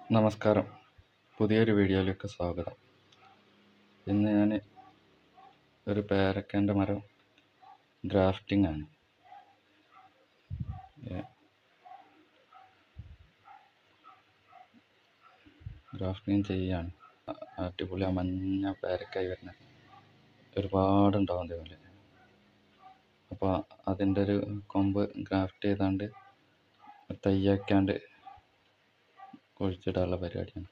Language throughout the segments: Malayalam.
നമസ്കാരം. പുതിയൊരു വീഡിയോയിലേക്ക് സ്വാഗതം. ഇന്ന് ഞാൻ ഒരു പേരക്കൻ്റെ മരം ഗ്രാഫ്റ്റിംഗ് ആണ്. ഗ്രാഫ്റ്റിംഗ് ചെയ്യാണ്. അടിപൊളി മഞ്ഞ പേരക്കായി വരുന്നത് ഒരുപാടുണ്ടാവും അതേപോലെ. അപ്പോൾ അതിൻ്റെ ഒരു കൊമ്പ് ഗ്രാഫ്റ്റ് ചെയ്താണ്ട് തയ്യാക്കാണ്ട് കുഴിച്ചിടാനുള്ള പരിപാടിയാണ്.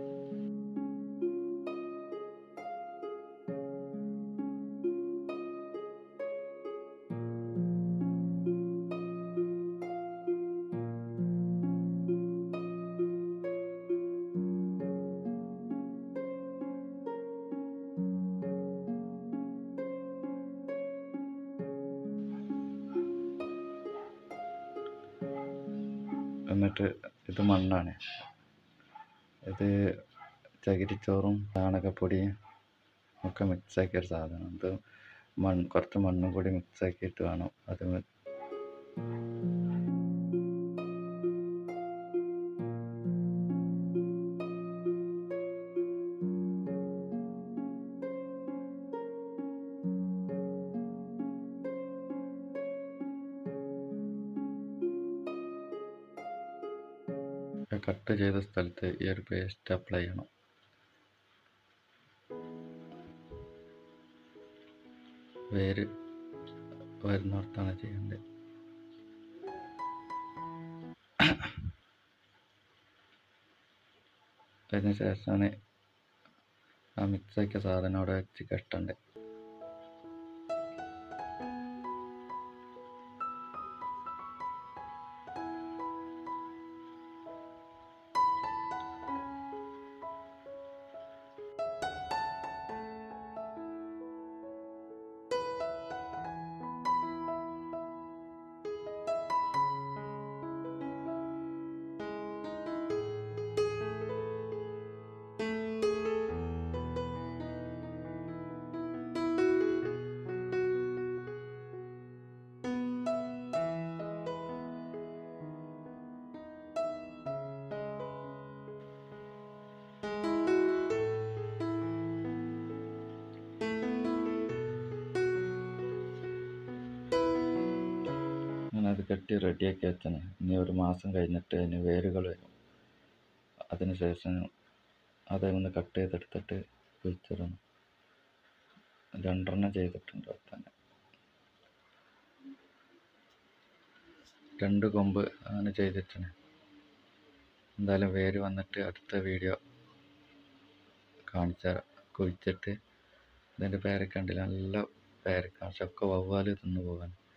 എന്നിട്ട് ഇത് മണ്ണാണ്. ഇത് ചകിരിച്ചോറും ചാണകപ്പൊടിയും ഒക്കെ മിക്സാക്കിയൊരു സാധനം. ഇത് കുറച്ച് മണ്ണും കൂടി മിക്സാക്കിയിട്ട് വേണം അത് കട്ട് ചെയ്ത സ്ഥലത്ത് ഈ ഒരു പേസ്റ്റ് അപ്ലൈ ചെയ്യണം. വേര് വരുന്നിടത്താണ് ചെയ്യേണ്ടത്. അതിന് ശേഷമാണ് ആ മിക്സാക്കിയ സാധനം അവിടെ വെച്ച് കെട്ടേണ്ടത്. അത് കെട്ടി റെഡിയാക്കി വെച്ചാണ്. ഇനി ഒരു മാസം കഴിഞ്ഞിട്ട് അതിന് വേരുകൾ വരും. അതിനുശേഷം അതൊന്ന് കട്ട് ചെയ്തെടുത്തിട്ട് കുഴിച്ചിടണം. 2 ചെയ്തിട്ടുണ്ട്. തന്നെ 2 കൊമ്പ് അങ്ങനെ ചെയ്തിട്ടാണ്. എന്തായാലും വേര് വന്നിട്ട് അടുത്ത വീഡിയോ കാണിച്ചാൽ കുഴിച്ചിട്ട് ഇതിൻ്റെ പേരക്ക ഉണ്ടല്ലോ, നല്ല പേരക്ക. പക്ഷെ ഒക്കെ വവ്വാല് തിന്നു പോകാൻ.